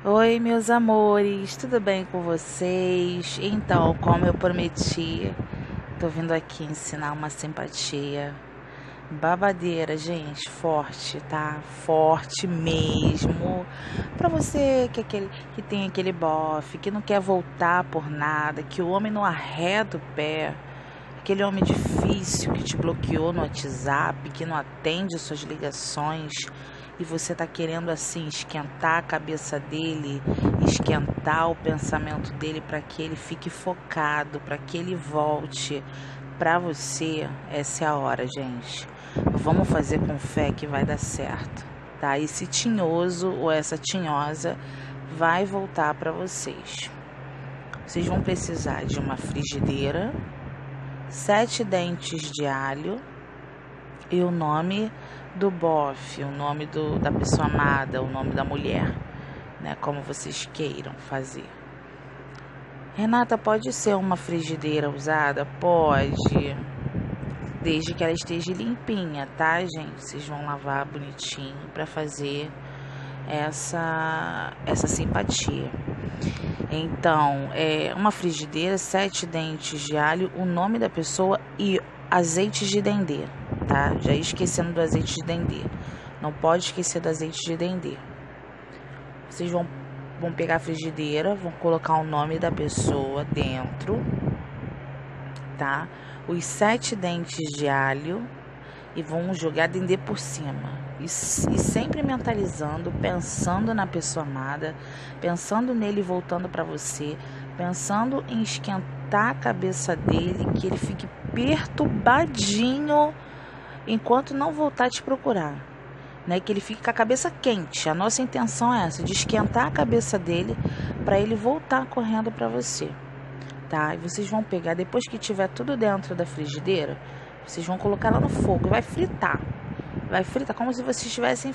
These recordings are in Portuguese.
Oi, meus amores, tudo bem com vocês? Então, como eu prometi, tô vindo aqui ensinar uma simpatia babadeira, gente, forte, tá? Forte mesmo. Pra você que tem aquele bofe, que não quer voltar por nada, que o homem não arreda o pé, aquele homem difícil que te bloqueou no WhatsApp, que não atende suas ligações e você tá querendo assim esquentar a cabeça dele, esquentar o pensamento dele para que ele fique focado, para que ele volte para você. Essa é a hora, gente. Vamos fazer com fé que vai dar certo, tá? Esse tinhoso ou essa tinhosa vai voltar para vocês. Vocês vão precisar de uma frigideira, 7 dentes de alho e o nome do bofe, o nome da pessoa amada, o nome da mulher, né? Como vocês queiram fazer. Renata, pode ser uma frigideira usada? Pode, desde que ela esteja limpinha, tá, gente? Vocês vão lavar bonitinho para fazer essa simpatia. Então, uma frigideira, 7 dentes de alho, o nome da pessoa e azeite de dendê, tá? Já esquecendo do azeite de dendê. Não pode esquecer do azeite de dendê. Vocês vão pegar a frigideira, vão colocar o nome da pessoa dentro, tá? Os 7 dentes de alho e vão jogar dendê por cima. E sempre mentalizando, pensando na pessoa amada, pensando nele voltando para você, pensando em esquentar a cabeça dele, que ele fique perturbadinho enquanto não voltar a te procurar, né? Que ele fique com a cabeça quente. A nossa intenção é essa, de esquentar a cabeça dele para ele voltar correndo para você, tá? E vocês vão pegar, depois que tiver tudo dentro da frigideira, vocês vão colocar lá no fogo, vai fritar. Vai fritar como se vocês estivessem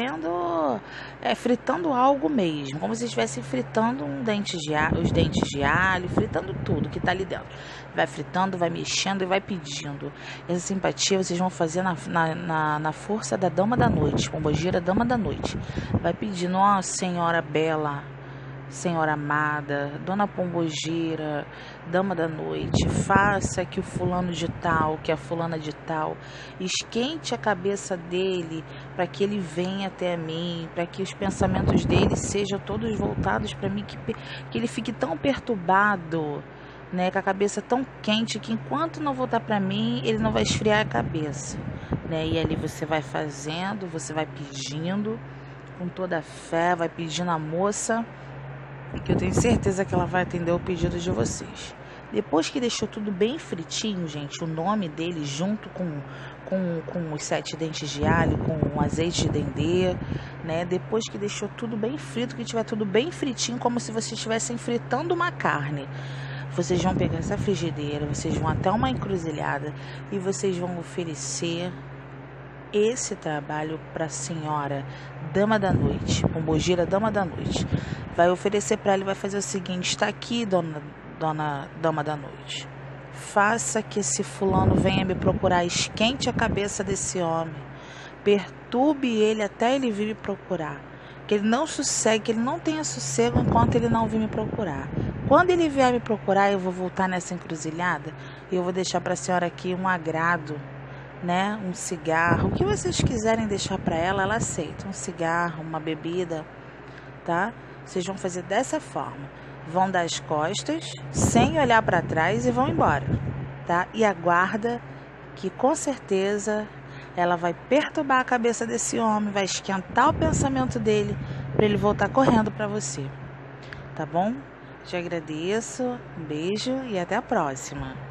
fritando algo mesmo, como se estivessem fritando os dentes de alho, fritando tudo que tá ali dentro. Vai fritando, vai mexendo e vai pedindo. Essa simpatia vocês vão fazer na força da dama da noite, pombogira dama da noite. Vai pedindo, ó, senhora bela, senhora amada, dona pombogira, dama da noite, faça que o fulano de tal, que a fulana de tal, esquente a cabeça dele para que ele venha até mim, para que os pensamentos dele sejam todos voltados para mim, que ele fique tão perturbado, né, com a cabeça tão quente, que enquanto não voltar para mim, ele não vai esfriar a cabeça, né? E ali você vai fazendo, você vai pedindo com toda a fé, vai pedindo a moça, que eu tenho certeza que ela vai atender o pedido de vocês. Depois que deixou tudo bem fritinho, gente, o nome dele junto com os 7 dentes de alho, com o azeite de dendê, né? Depois que deixou tudo bem frito, que tiver tudo bem fritinho, como se vocês estivessem fritando uma carne, vocês vão pegar essa frigideira, vocês vão até uma encruzilhada e vocês vão oferecer esse trabalho para a senhora dama da noite, pombogira dama da noite. Vai oferecer para ela e vai fazer o seguinte: está aqui, dona dama da noite, faça que esse fulano venha me procurar, esquente a cabeça desse homem, perturbe ele até ele vir me procurar, que ele não sossegue, que ele não tenha sossego enquanto ele não vir me procurar. Quando ele vier me procurar, eu vou voltar nessa encruzilhada e eu vou deixar para a senhora aqui um agrado, né? Um cigarro, o que vocês quiserem deixar para ela, ela aceita. Um cigarro, uma bebida, tá? Vocês vão fazer dessa forma. Vão dar as costas, sem olhar para trás e vão embora, tá? E aguarda que com certeza ela vai perturbar a cabeça desse homem, vai esquentar o pensamento dele para ele voltar correndo para você, tá bom? Te agradeço, um beijo e até a próxima.